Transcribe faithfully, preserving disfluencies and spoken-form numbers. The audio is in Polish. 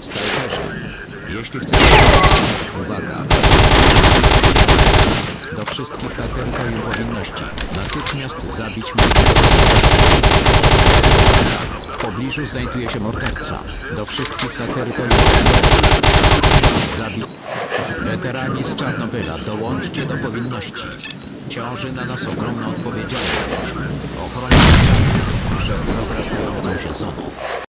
Strajkerzy, jeśli chcecie... Uwaga! Do wszystkich na terytorium powinności. Natychmiast zabić mordercę. W pobliżu znajduje się morderca. Do wszystkich na terytorium powinności. Zabić... Weterani z Czarnobyla, dołączcie do powinności. Ciąży na nas ogromna odpowiedzialność. Ochronić przed rozrastającą się zoną.